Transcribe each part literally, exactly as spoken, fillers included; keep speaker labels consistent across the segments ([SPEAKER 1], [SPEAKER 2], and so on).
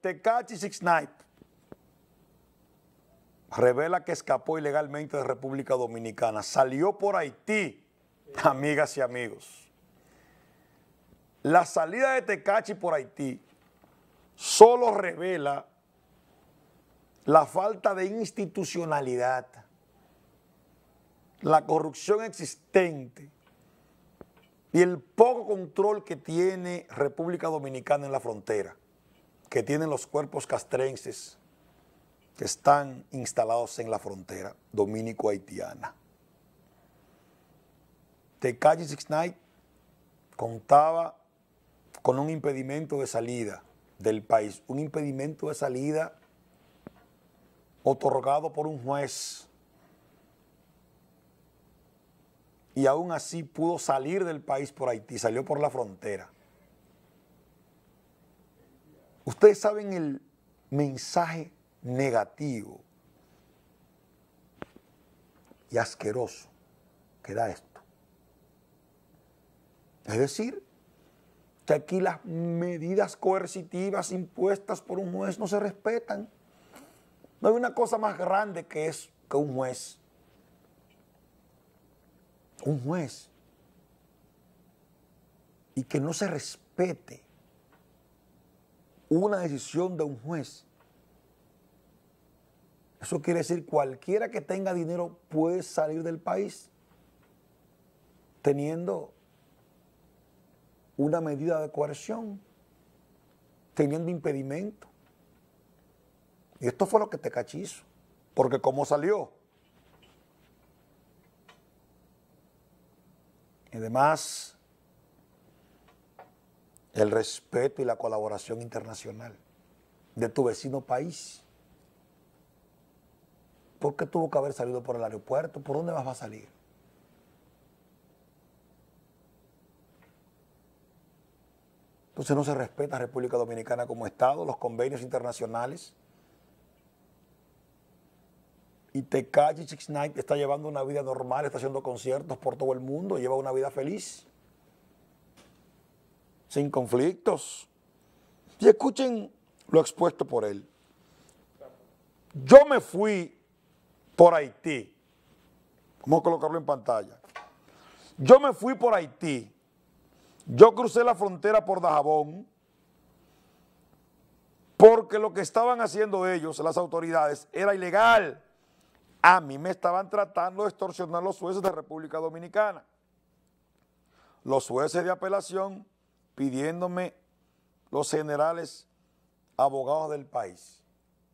[SPEAKER 1] Tekashi six nine revela que escapó ilegalmente de República Dominicana. Salió por Haití, amigas y amigos. La salida de Tekashi por Haití solo revela la falta de institucionalidad, la corrupción existente y el poco control que tiene República Dominicana en la frontera, que tienen los cuerpos castrenses que están instalados en la frontera dominico-haitiana. Tekashi six nine contaba con un impedimento de salida del país, un impedimento de salida otorgado por un juez, y aún así pudo salir del país por Haití, salió por la frontera. Ustedes saben el mensaje negativo y asqueroso que da esto. Es decir, que aquí las medidas coercitivas impuestas por un juez no se respetan. No hay una cosa más grande que es que un juez. Un juez. Y que no se respete una decisión de un juez. Eso quiere decir cualquiera que tenga dinero puede salir del país teniendo una medida de coerción, teniendo impedimento. Y esto fue lo que Tekashi hizo, porque como salió. Y además, el respeto y la colaboración internacional de tu vecino país. ¿Por qué tuvo que haber salido por el aeropuerto? ¿Por dónde más va a salir? Entonces no se respeta a República Dominicana como Estado, los convenios internacionales. Y Tekashi six nine está llevando una vida normal, está haciendo conciertos por todo el mundo, lleva una vida feliz, sin conflictos. Y escuchen lo expuesto por él. Yo me fui por Haití. Vamos a colocarlo en pantalla. Yo me fui por Haití. Yo crucé la frontera por Dajabón porque lo que estaban haciendo ellos, las autoridades, era ilegal. A mí me estaban tratando de extorsionar los jueces de República Dominicana. Los jueces de apelación pidiéndome los generales abogados del país.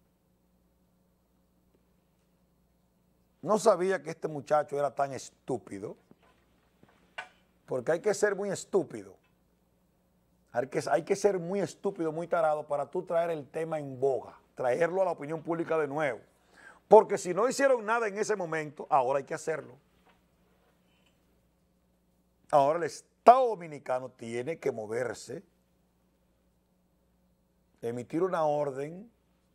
[SPEAKER 1] No sabía que este muchacho era tan estúpido, porque hay que ser muy estúpido. Hay que, hay que ser muy estúpido, muy tarado para tú traer el tema en boga, traerlo a la opinión pública de nuevo. Porque si no hicieron nada en ese momento, ahora hay que hacerlo. Ahora el Estado Dominicano tiene que moverse, emitir una orden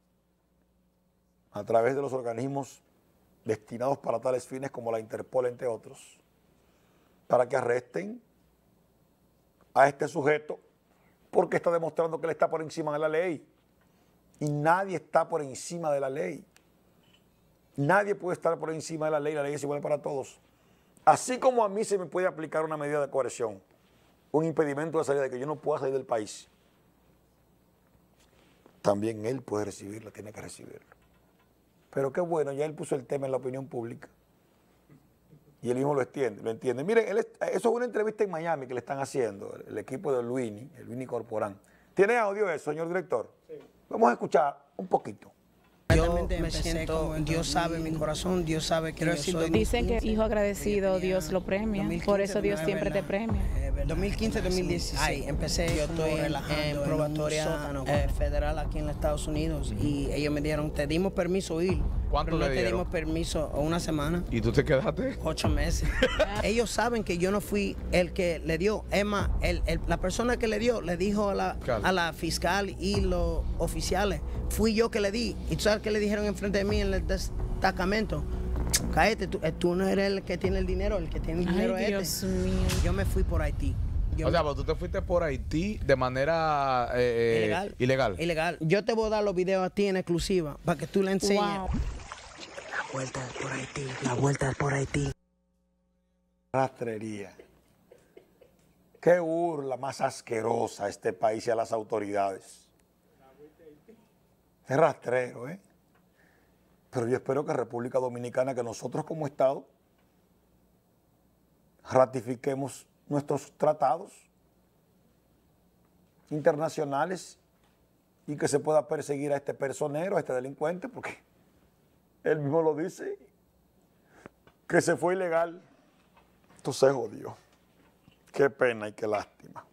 [SPEAKER 1] a través de los organismos destinados para tales fines como la Interpol, entre otros, para que arresten a este sujeto porque está demostrando que él está por encima de la ley. Y nadie está por encima de la ley. Nadie puede estar por encima de la ley, la ley es igual para todos. Así como a mí se me puede aplicar una medida de coerción, un impedimento de salida de que yo no pueda salir del país, también él puede recibirlo, tiene que recibirlo. Pero qué bueno, ya él puso el tema en la opinión pública y él mismo lo entiende. Lo entiende. Miren, él, eso es una entrevista en Miami que le están haciendo, el, el equipo de Luini, el Luini Corporán. ¿Tiene audio eso, señor director? Sí. Vamos a escuchar un poquito.
[SPEAKER 2] Yo me siento, Dios sabe mi corazón, Dios sabe que yo soy.
[SPEAKER 3] Dicen que hijo agradecido, Dios lo premia, por eso Dios siempre te premia.
[SPEAKER 2] dos mil quince, dos mil dieciséis empecé, yo estoy en probatoria eh, federal aquí en los Estados Unidos y ellos me dijeron, te dimos permiso ir.
[SPEAKER 4] ¿Cuánto
[SPEAKER 2] pero
[SPEAKER 4] le
[SPEAKER 2] no te
[SPEAKER 4] dieron?
[SPEAKER 2] dimos permiso una semana.
[SPEAKER 4] ¿Y tú te quedaste?
[SPEAKER 2] Ocho meses. Ellos saben que yo no fui el que le dio. Emma, el, el, la persona que le dio, le dijo a la, a la fiscal y los oficiales, fui yo que le di. ¿Y tú sabes qué le dijeron enfrente de mí en el destacamento? Cállate, tú, tú no eres el que tiene el dinero, el que tiene el dinero
[SPEAKER 3] Ay,
[SPEAKER 2] es
[SPEAKER 3] Dios
[SPEAKER 2] este.
[SPEAKER 3] mío.
[SPEAKER 2] Yo me fui por Haití. Yo
[SPEAKER 4] o sea,
[SPEAKER 2] me-
[SPEAKER 4] pero tú te fuiste por Haití de manera eh,
[SPEAKER 2] ilegal.
[SPEAKER 4] ilegal.
[SPEAKER 2] Ilegal. Yo te voy a dar los videos a ti en exclusiva para que tú le enseñes.
[SPEAKER 3] Wow.
[SPEAKER 2] La vuelta es por Haití. La vuelta es por Haití.
[SPEAKER 1] Rastrería. Qué burla más asquerosa a este país y a las autoridades. Es rastrero, ¿eh? Pero yo espero que República Dominicana, que nosotros como Estado, ratifiquemos nuestros tratados internacionales y que se pueda perseguir a este personero, a este delincuente, porque él mismo lo dice, que se fue ilegal. Entonces, jodió. Qué pena y qué lástima.